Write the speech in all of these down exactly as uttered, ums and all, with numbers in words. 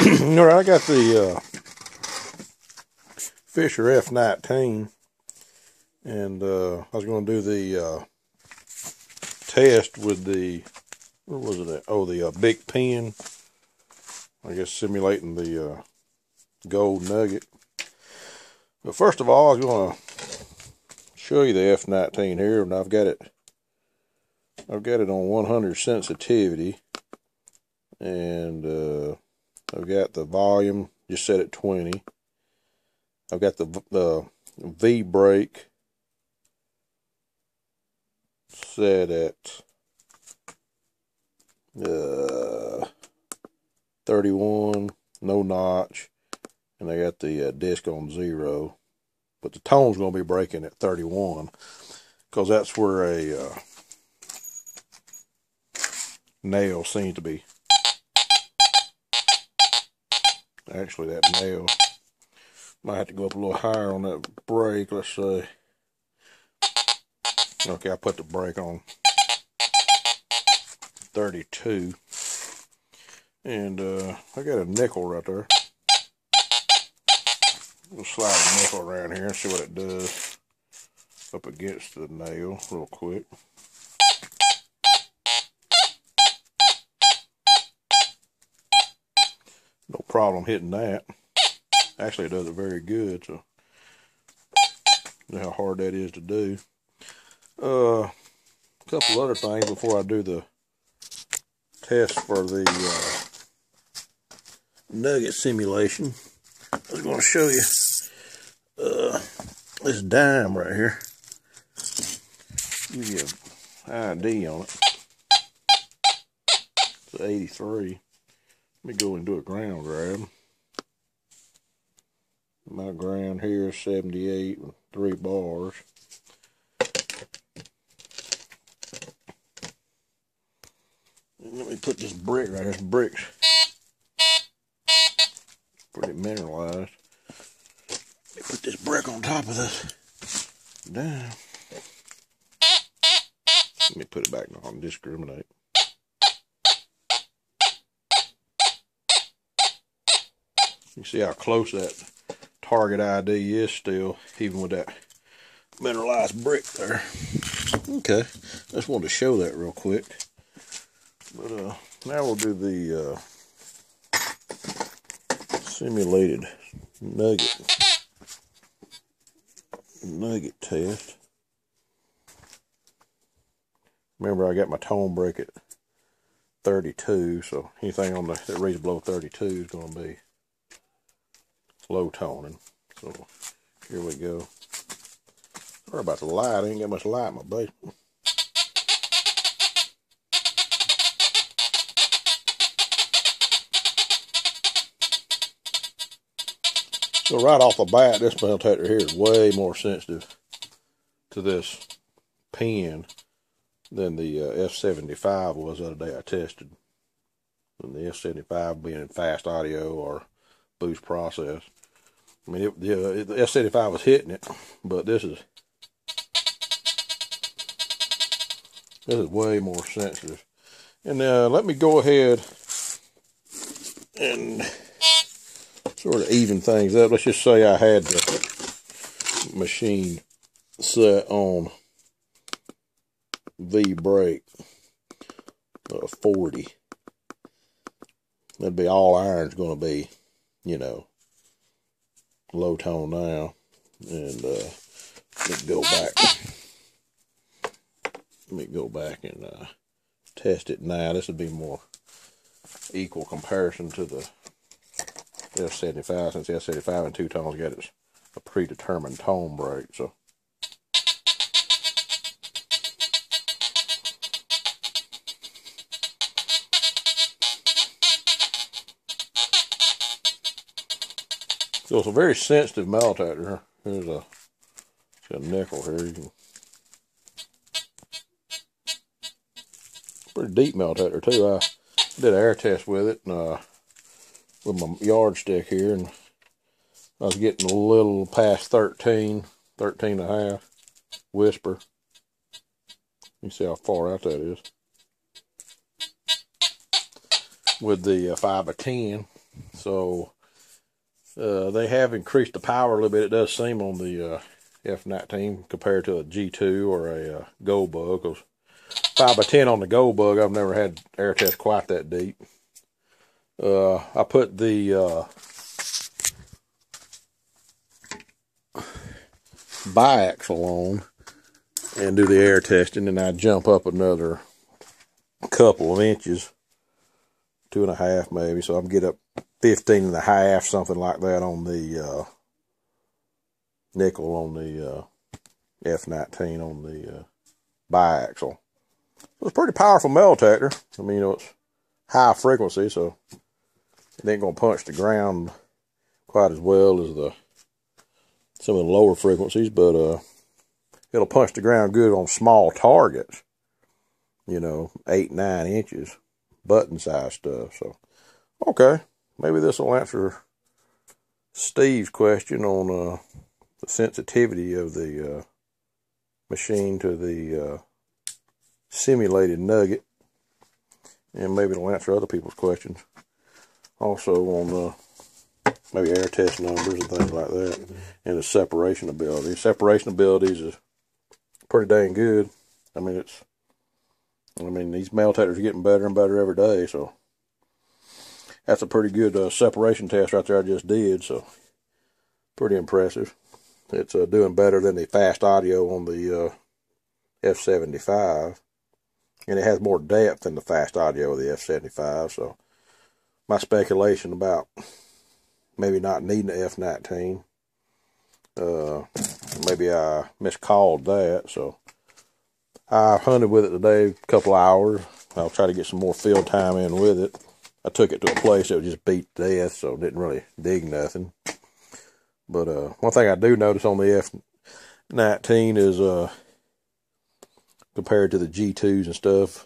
know, I got the uh, Fisher F nineteen, and uh, I was going to do the uh, test with the, what was it? At? Oh, the uh, Bic pen. I guess simulating the uh, gold nugget. But first of all, I was going to show you the F nineteen here, and I've got it. I've got it on one hundred sensitivity, and uh, I've got the volume just set at twenty. I've got the the V brake set at uh, thirty-one, no notch, and I got the uh, disc on zero. But the tone's going to be breaking at thirty-one, because that's where a uh, nail seems to be. Actually, that nail might have to go up a little higher on that brake. Let's say. Okay, I put the brake on thirty-two, and uh, I got a nickel right there. We'll slide a nickel around here and see what it does up against the nail real quick. No problem hitting that. Actually, it does it very good, so you know how hard that is to do. Uh, a couple other things before I do the test for the uh, nugget simulation. I was going to show you uh, this dime right here. Give you an I D on it. It's eighty-three. Let me go and do a ground grab. My ground here is seventy-eight with three bars. And let me put this brick right here. This brick's pretty mineralized. Let me put this brick on top of this down. Let me put it back on, discriminate. You see how close that target I D is still, even with that mineralized brick there. Okay, just wanted to show that real quick. But uh, now we'll do the uh, simulated nugget nugget test. Remember, I got my tone brake at thirty-two, so anything on the that reads below thirty-two is going to be low toning. So here we go. Sorry about the light. I ain't got much light in my basement. So right off the bat, this metal detector here is way more sensitive to this pen than the uh, F seventy-five was the other day I tested. And the F seventy-five being in fast audio or boost process. I mean, it, the, the F seventy-five was hitting it, but this is this is way more sensitive. And uh, let me go ahead and sort of even things up. Let's just say I had the machine set on V brake uh, forty. That'd be all iron's going to be, you know, low tone now. And uh, let me go back. Let me go back and uh, test it now. This would be more equal comparison to the F seventy-five, since the F seventy-five and two tones got its a predetermined tone break. So So it's a very sensitive metal detector. Here's a, a nickel here. You can, pretty deep metal detector too. I did an air test with it and, uh, with my yardstick here, and I was getting a little past thirteen, thirteen and a half whisper. You see how far out that is. With the uh, five by ten. So uh, they have increased the power a little bit. It does seem on the uh, F nineteen compared to a G two or a uh, Gold Bug. Cause five by ten on the Gold Bug, I've never had air test quite that deep. Uh, I put the uh, biaxial on and do the air testing, and I jump up another couple of inches, two and a half maybe, so I can get up fifteen and a half, something like that on the uh, nickel on the uh, F nineteen on the uh, biaxial. It's a pretty powerful metal detector. I mean, you know, it's high frequency, so it ain't gonna punch the ground quite as well as the some of the lower frequencies, but uh, it'll punch the ground good on small targets. You know, eight, nine inches, button size stuff. So, okay, maybe this will answer Steve's question on uh, the sensitivity of the uh, machine to the uh, simulated nugget, and maybe it'll answer other people's questions. Also on uh, maybe air test numbers and things like that, and the separation ability. Separation abilities is pretty dang good. I mean, it's I mean, these metal detectors are getting better and better every day, so that's a pretty good uh, separation test right there I just did, so pretty impressive. It's uh, doing better than the fast audio on the uh, F seventy-five, and it has more depth than the fast audio of the F seventy-five, so my speculation about maybe not needing the F nineteen, uh, maybe I miscalled that, so I hunted with it today a couple hours. I'll try to get some more field time in with it. I took it to a place that would just beat to death, so didn't really dig nothing. But uh, one thing I do notice on the F nineteen is, uh, compared to the G twos and stuff,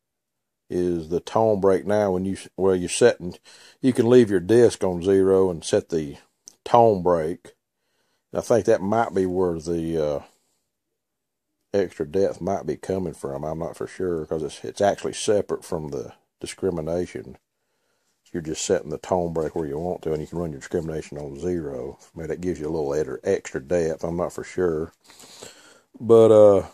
is the tone break now when you, well, you're setting, you can leave your disc on zero and set the tone break. I think that might be where the uh, extra depth might be coming from. I'm not for sure, because it's it's actually separate from the discrimination. You're just setting the tone break where you want to, and you can run your discrimination on zero. Maybe that gives you a little extra depth. I'm not for sure. But uh,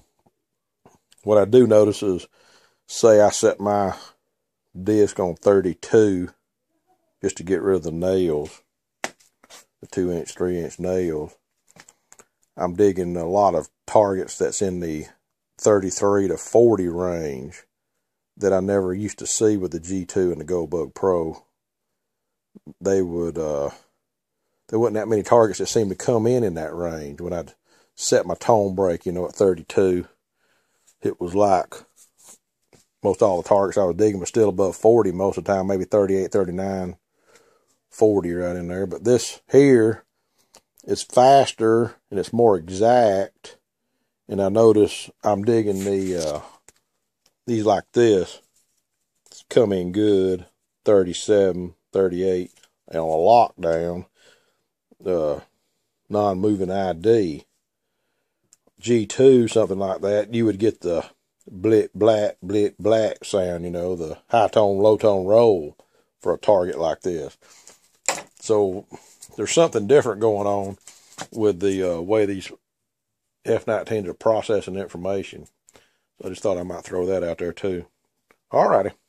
what I do notice is, say I set my disc on thirty-two just to get rid of the nails, the two inch, three inch nails. I'm digging a lot of targets that's in the thirty-three to forty range that I never used to see with the G two and the Gold Bug Pro. They would, uh, there wasn't that many targets that seemed to come in in that range. When I'd set my tone break, you know, at thirty-two, it was like most all the targets I was digging were still above forty most of the time, maybe thirty-eight, thirty-nine, forty right in there. But this here is faster and it's more exact. And I notice I'm digging the, uh, these like this. It's come in good, thirty-seven, thirty-eight, and on a lockdown, uh, non-moving I D. G two, something like that, you would get the blick, black, blick, black sound, you know, the high tone, low tone roll for a target like this. So there's something different going on with the uh, way these F nineteens are processing information. So I just thought I might throw that out there too. Alrighty.